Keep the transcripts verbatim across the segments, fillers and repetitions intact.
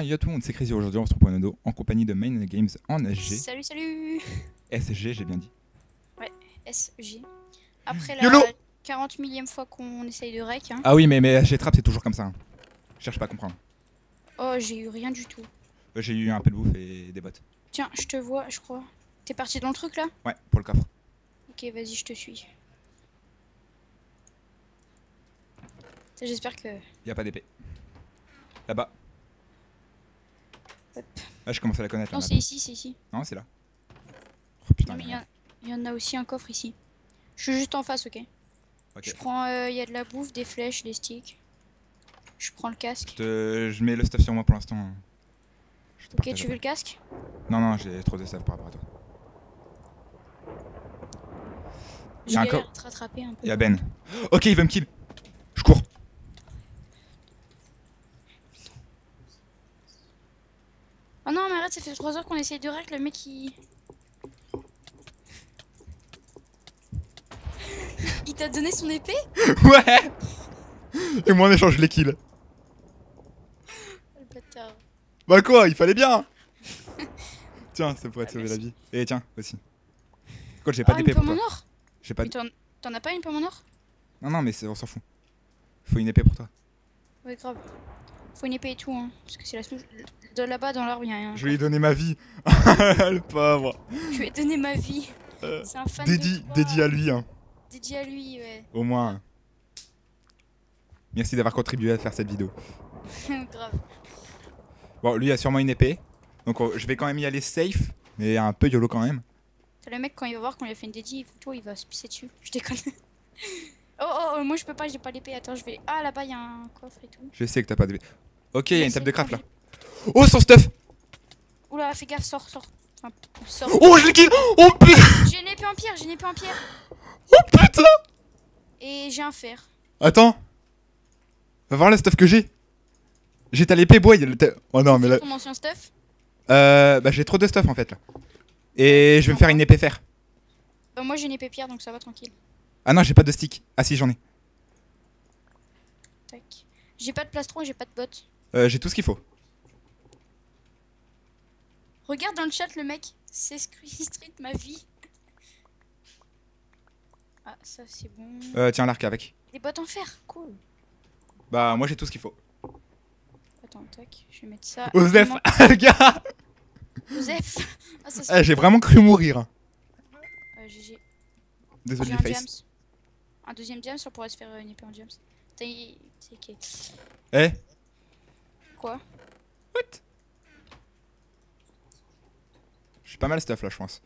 bien, yo tout le monde, c'est Crazy. Aujourd'hui on se retrouve pour un nodo en compagnie de Main Games en S G. Salut, salut. S G, j'ai bien dit. Ouais, S G. Après la YOLO quarante millième fois qu'on essaye de rec. Hein. Ah oui, mais, mais S G Trap c'est toujours comme ça. Hein. Je cherche pas à comprendre. Oh, j'ai eu rien du tout. Euh, J'ai eu un peu de bouffe et des bottes. Tiens, je te vois, je crois. T'es parti dans le truc là? Ouais, pour le coffre. Ok, vas-y, je te suis. J'espère que... Y'a pas d'épée. Là-bas. Hop. Ah, je commence à la connaître là. Non, c'est ici, c'est ici. Non, c'est là. Oh putain, Non, mais il y, y'a a- il y en a aussi un coffre ici. Je suis juste en face, ok? Ok. Je prends... euh, Il y a de la bouffe, des flèches, des sticks. Je prends le Je, casque. te... je mets le stuff sur moi pour l'instant. Je te Ok, partage tu veux après. le casque? Non, non, j'ai trop de stuff par rapport à toi. Je Y a un galère co- à te rattraper un peu. Y'a Ben. Ok, il veut me kill. Je cours. Oh non, mais arrête, ça fait trois heures qu'on essaye de rec, le mec il... Il t'a donné son épée? Ouais. Et moi en échange, je les kill. Oh, le bâtard. Bah quoi, il fallait bien. Tiens, ça pourrait te Ah, sauver la merci. vie. Et tiens, aussi. Quoi, j'ai pas Ah, une d'épée pour pomme toi. en or? J'ai pas Mais d- t'en t'en as pas une pomme en or? Non, non, mais c'est- on s'en fout. Faut une épée pour toi. Ouais, grave. Faut une épée et tout, hein. Parce que c'est la snouche. De là-bas, dans l'arbre, y'a rien. Je vais lui donner ma vie. Le pauvre. Je lui ai donné ma vie. Euh, C'est un fan Dédié de toi. dédié à lui, hein. Dédié à lui, ouais. Au moins. Merci d'avoir contribué à faire cette vidéo. Grave. Bon, lui a sûrement une épée. Donc on- je vais quand même y aller safe. Mais un peu YOLO quand même. T'as le mec, quand il va voir qu'on lui a fait une dédie, toi, il va se pisser dessus. Je déconne. Oh, oh, oh, moi je peux pas, j'ai pas l'épée. Attends, je vais. Ah, là-bas, y'a un coffre et tout. Je sais que t'as pas d'épée. Ok, il y a une table de craft là. J'ai- Oh, son stuff. Oula, fais gaffe, sors, sors. Enfin, sors. Oh, je l'ai kill. Oh putain. J'ai une épée en pierre, j'ai une épée en pierre. Oh putain. Et j'ai un fer. Attends. Va voir le stuff que j'ai. J'ai ta l'épée, boy. le ta- Oh non, mais là. Ton ancien stuff. Euh, bah j'ai trop de stuff en fait là. Et je vais me faire une épée fer. Bah, moi j'ai une épée pierre, donc ça va tranquille. Ah non, j'ai pas de stick. Ah si, j'en ai. Tac. J'ai pas de plastron et j'ai pas de bottes. Euh, j'ai tout ce qu'il faut. Regarde dans le chat le mec. C'est Crazy Street, ma vie. Ah, ça c'est bon. Euh, tiens l'arc avec. Des bottes en fer, cool. Bah moi j'ai tout ce qu'il faut. Attends, tac, je vais mettre ça. Osef, Il manque- le gars. Osef. Ah, ça c'est. Eh, j'ai vraiment cru mourir. hein. Euh, G G. Désolé J'ai les un face. James. Un deuxième James, on pourrait se faire euh, une épée en James. T'as y- c'est ok. Eh. Quoi? What? J'ai pas mal stuff là, je pense.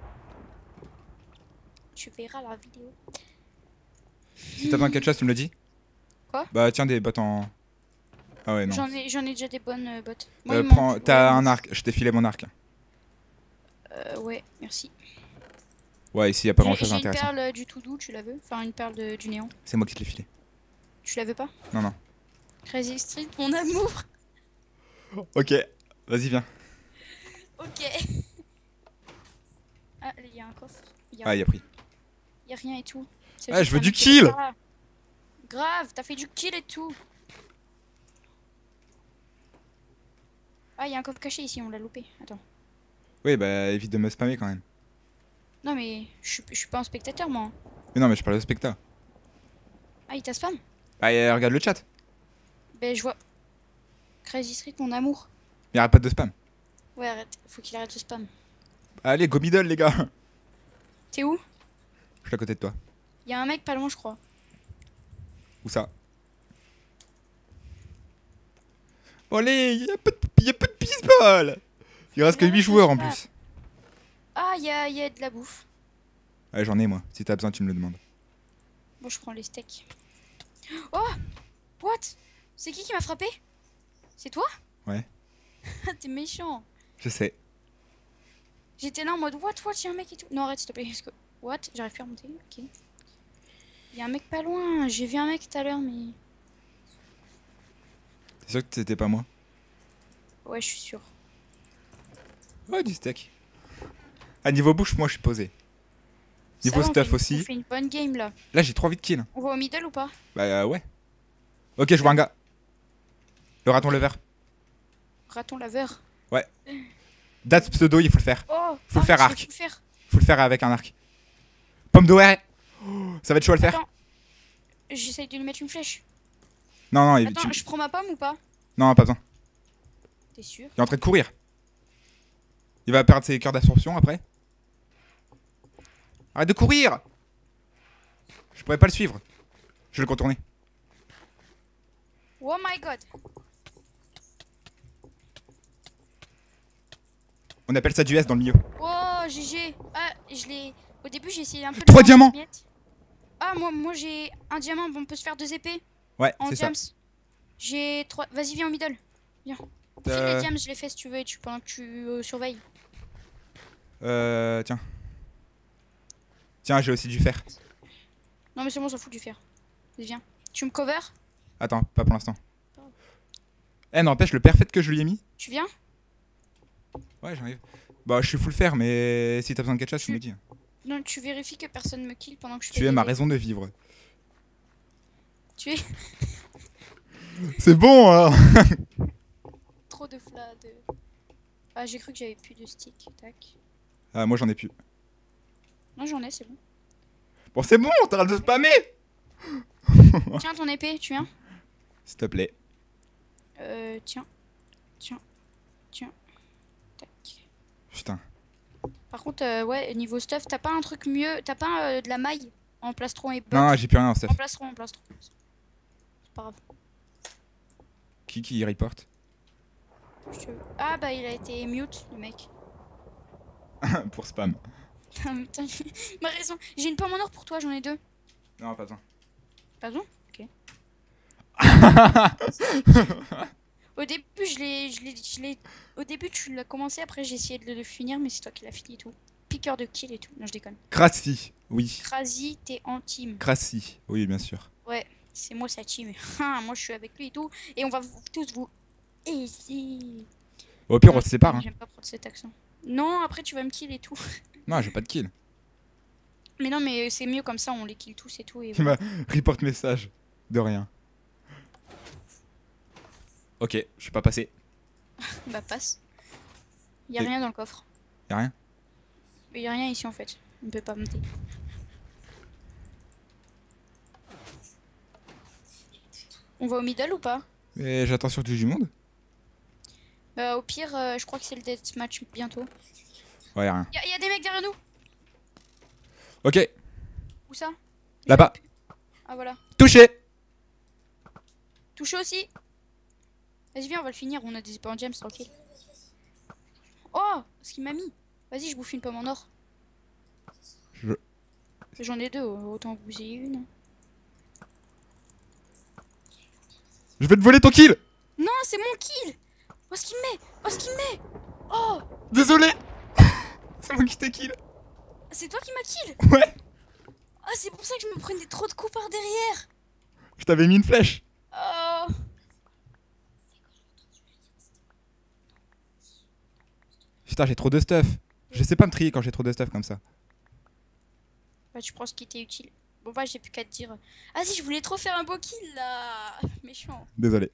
Tu verras la vidéo. Si t'as besoin de quelque chose, tu me le dis. Quoi? Bah tiens des bottes en. Ah ouais non. J'en ai, j'en ai déjà des bonnes euh, bottes. Moi, Euh, il prends, manque- t'as ouais, un arc. Je t'ai filé mon arc. Euh, ouais, merci. Ouais, ici y a pas J'ai grand chose j'ai une d'intéressant. perle euh, du tout doux, tu la veux? Enfin, une perle de- du néant. C'est moi qui te l'ai filé. Tu la veux pas? Non non. Crazy Street, mon amour. Ok, vas-y viens. Ok. Ah, il y a un coffre. Il y a, Ah il a pris. y a rien et tout. C'est Ah, juste je veux un du mec qui kill. fait ça. Grave, t'as fait du kill et tout. Ah, il y a un coffre caché ici, on l'a loupé. Attends. Oui bah évite de me spammer quand même. Non, mais je suis- je suis pas un spectateur, moi. hein. Mais non mais je parle de specta. Ah, il t'a spam? Ah et, regarde le chat. Ben, je vois. Crazy Street, mon amour. Il y aura pas de spam. Ouais, arrête. Faut qu'il arrête ce spam. Allez go middle les gars. T'es où? Je suis à côté de toi. Il y a un mec pas loin, je crois. Où ça? Allez, il y a peu de, y a peu de baseball. Il reste que Ouais, huit je joueurs sais en pas. plus. Ah, il y a, y a de la bouffe. Ouais, j'en ai moi. Si t'as besoin, tu me le demandes. Bon, je prends les steaks. Oh! What? C'est qui qui m'a frappé? C'est toi? Ouais. Ah, t'es méchant. Je sais. J'étais là en mode what, what, y'a un mec et tout. Non, arrête, s'il te plaît. Parce que... What? J'arrive plus à remonter. Ok. Y'a un mec pas loin. J'ai vu un mec tout à l'heure, mais. T'es sûr que c'était pas moi? Ouais, je suis sûr. Ouais, du steak. À niveau bouche, moi je suis posé. Ça Niveau va, on stuff fait- aussi. On fait une bonne game là. Là, j'ai trop vite kill. On va au middle ou pas? Bah euh, ouais. Ok, je vois un gars. Le raton le vert. Raton laveur. Date pseudo, il faut le faire. Oh, Faut le faire arrête, arc. Faut le faire. Faut le faire avec un arc. Pomme d'Oer. Oh, ça va être chaud à le faire. Attends. J'essaye de lui mettre une flèche. Non, non, il, Attends, tu- je prends ma pomme ou pas? non, pas besoin. T'es sûr? Il est en train de courir. Il va perdre ses cœurs d'absorption après. Arrête de courir. Je pourrais pas le suivre. Je vais le contourner. Oh my god. On appelle ça du S dans le milieu. Oh, G G. Ah, je l'ai. Au début, j'ai essayé un peu de Trois le diamants. transmettre. Ah, moi, moi j'ai un diamant. Bon, on peut se faire deux épées Ouais, en c'est ça. diams. J'ai trois. Vas-y, viens au middle. Viens. File Euh, les diams, je les fais si tu veux et tu, pendant que tu euh, surveilles. euh, tiens. Tiens, j'ai aussi du fer. Non, mais c'est bon, on s'en fout du fer. Vas-y, viens. Tu me cover? Attends, pas pour l'instant. Eh, n'empêche, le perfect que je lui ai mis. Tu viens? Ouais, j'arrive. Bah, je suis full fer, mais si t'as besoin de quelque chose, tu Tu- me le dis. Non, tu vérifies que personne me kill pendant que je fais Tu es des ma dés. raison de vivre. Tu es C'est bon, hein. trop de fla de. Ah, j'ai cru que j'avais plus de stick. Tac. Ah, moi j'en ai plus. Non, j'en ai, c'est bon. Bon, c'est bon, t'arrêtes de spammer. Tiens, ton épée, tu viens? S'il te plaît. Euh, tiens. Tiens. Tiens. Tac. Putain. Par contre, euh, ouais, niveau stuff, t'as pas un truc mieux? T'as pas euh, de la maille en plastron et bottes? Non, j'ai plus rien en stuff. En plastron, en plastron. C'est pas grave. Qui qui reporte? Je te- Ah, bah il a été mute, le mec. Pour spam. Putain, putain, il m'a raison. J'ai une pomme en or pour toi, j'en ai deux. Non, pas besoin. Pardon? Ok. Au début, je l'ai, je l'ai, je l'ai. Au début, tu l'as commencé, après j'ai essayé de le finir, mais c'est toi qui l'as fini et tout. Piqueur de kill et tout. Non, je déconne. Crassi, oui. Krasi, t'es en team. Crassi, oui, bien sûr. Ouais, c'est moi sa team. Ah, moi je suis avec lui et tout. Et on va vous- tous vous. Easy. Au pire, on Non, se sépare. Hein. J'aime pas prendre cet accent. Non, après tu vas me kill et tout. Non, j'ai pas de kill. Mais non, mais c'est mieux comme ça, on les kill tous et tout. Et Il voilà. m'a report message. De rien. Ok, je suis pas passé. Bah, passe. Y'a Et- rien dans le coffre. Y'a rien? Mais y'a rien ici en fait. On peut pas monter. On va au middle ou pas? Mais j'attends surtout du monde. Bah, au pire, euh, je crois que c'est le deathmatch bientôt. Ouais, y'a rien. Y'a y a des mecs derrière nous! Ok, Où ça? là-bas. Ah, voilà. Touché. Touché aussi! Vas-y, viens, on va le finir. On a des épées en gems, tranquille. Oh! Ce qu'il m'a mis! Vas-y, je bouffe une pomme en or. Je- J'en ai deux, autant que vous ayez une. Je vais te voler ton kill. Non, c'est mon kill! Oh, ce qu'il me met! Oh, ce qu'il me met! Oh! Désolé. C'est moi qui t'ai kill. C'est toi qui m'as kill! Ouais, Oh, c'est pour ça que je me prenais trop de coups par derrière! je t'avais mis une flèche. Oh! Putain, j'ai trop de stuff. Je sais pas me trier quand j'ai trop de stuff comme ça. Bah, tu prends ce qui t'est utile. Bon, bah, j'ai plus qu'à te dire. Ah, si, je voulais trop faire un beau kill là! Méchant. Désolé.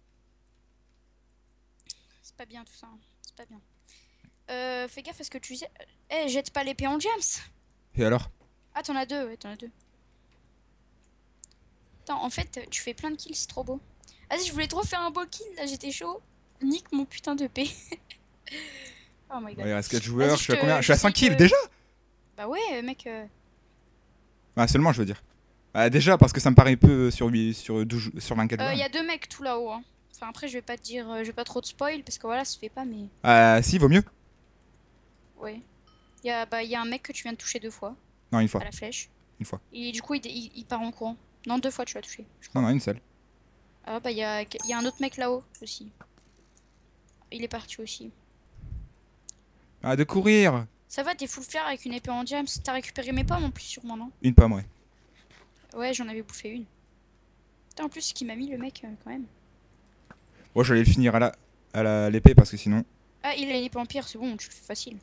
C'est pas bien tout ça. hein. C'est pas bien. Euh, fais gaffe à ce que tu sais. Eh, jette pas l'épée en gems! Et alors? Ah, t'en as deux, ouais, t'en as deux. Attends, en fait, tu fais plein de kills, c'est trop beau. Vas-y, je voulais trop faire un beau kill, là, j'étais chaud. Nique mon putain de paix. Oh my god. Ouais, il reste quatre joueurs. Vas-y, Je suis à je combien? te- Je suis à j'essaie cinq kills de- déjà? Bah ouais, mec. euh, Ah, seulement, je veux dire. Ah, déjà, parce que ça me paraît peu sur, huit, sur, douze, sur vingt-quatre Il joueurs. y a deux mecs tout là-haut. Hein. Enfin, après, je vais pas te dire. euh, je vais pas trop te spoil parce que voilà, ça se fait pas, mais. Ah, si, vaut mieux. Ouais. Il y, a, bah, y a un mec que tu viens de toucher deux fois Non, une fois. à la flèche. Une fois. Et du coup, il, il- il part en courant. Non, deux fois tu l'as touché. Je crois. Non, non, une seule. Ah, bah, il y a, y a un autre mec là-haut aussi. Il est parti aussi. Ah, de courir. Ça va, t'es full flair avec une épée en gems. T'as récupéré mes pommes en plus, sûrement, non? Une pomme, ouais. Ouais, j'en avais bouffé une. Putain, en plus, ce qui m'a mis le mec, euh, quand même. Bon, je vais le finir à la à la l'épée parce que sinon. Ah, il a une épée en pierre, c'est bon, tu le fais facile.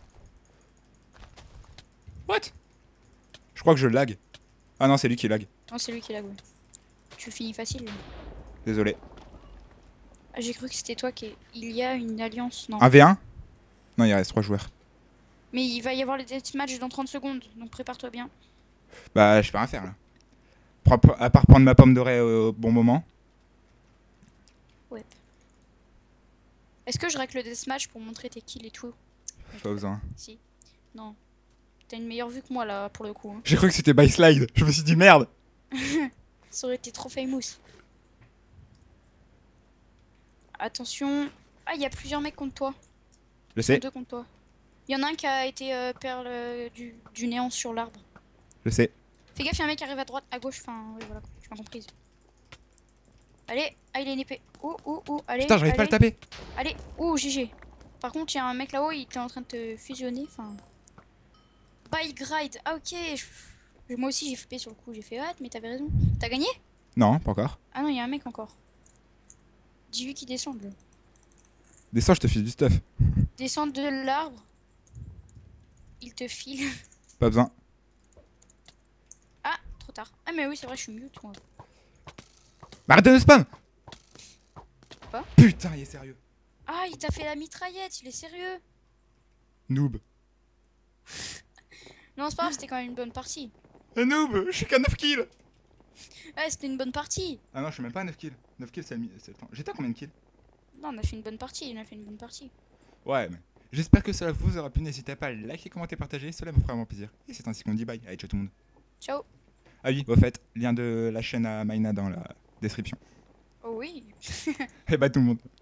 What? Je crois que je lag. Ah non, c'est lui qui lag. Non, c'est lui qui l'a, ouais. Tu le finis facile. lui. Désolé. Ah, j'ai cru que c'était toi qui... Il y a une alliance, non. un v un? Non, il reste trois joueurs. Mais il va y avoir les deathmatch dans trente secondes, donc prépare-toi bien. Bah, je peux rien faire là. Prends- À part prendre ma pomme dorée au bon moment. Ouais. Est-ce que je règle le deathmatch pour montrer tes kills et tout? Pas besoin. Si. Non. T'as une meilleure vue que moi là, pour le coup. Hein. J'ai cru que c'était by slide. Je me suis dit merde. Ça aurait été trop famous. Attention. Ah, il y a plusieurs mecs contre toi. Je Ils sont sais, deux contre toi. Il y en a un qui a été euh, perle euh, du, du néant sur l'arbre. je sais. Fais gaffe, il y a un mec qui arrive à droite, à gauche. Enfin, oui, voilà, tu m'as comprise. Allez, ah, il a une épée. Ouh, ouh, ouh, allez. Putain, j'arrive pas à le allez. taper. Allez, ouh, G G. Par contre, il y a un mec là-haut, il était en train de te fusionner. Enfin. Bike ride. Ah, ok. Je- Moi aussi, j'ai flippé sur le coup. J'ai fait hâte, mais t'avais raison. T'as gagné? Non, pas encore. Ah non, il y a un mec encore. Dis-lui qu'il descende. Là. Descends, je te file du stuff. Descend de l'arbre. Il te file. Pas besoin. Ah, trop tard. Ah, mais oui, c'est vrai, je suis mute, moi. Bah, arrête de me spam. Quoi? Putain, il est sérieux. Ah, il t'a fait la mitraillette, il est sérieux. Noob. Non, c'est pas grave, c'était quand même une bonne partie. Un noob, je suis qu'à neuf kills. Ouais, c'était une bonne partie. Ah non, je suis même pas à neuf kills. neuf kills, c'est le, mi- c'est le temps. J'étais à combien de kills? Non, on a fait une bonne partie, on a fait une bonne partie. Ouais, mais j'espère que cela vous aura plu. N'hésitez pas à liker, commenter, partager. Cela me fera vraiment plaisir. Et c'est ainsi qu'on dit bye. Allez, ciao tout le monde. Ciao. Ah oui, au fait, lien de la chaîne à Maïna dans la description. Oh oui. Et bye tout le monde.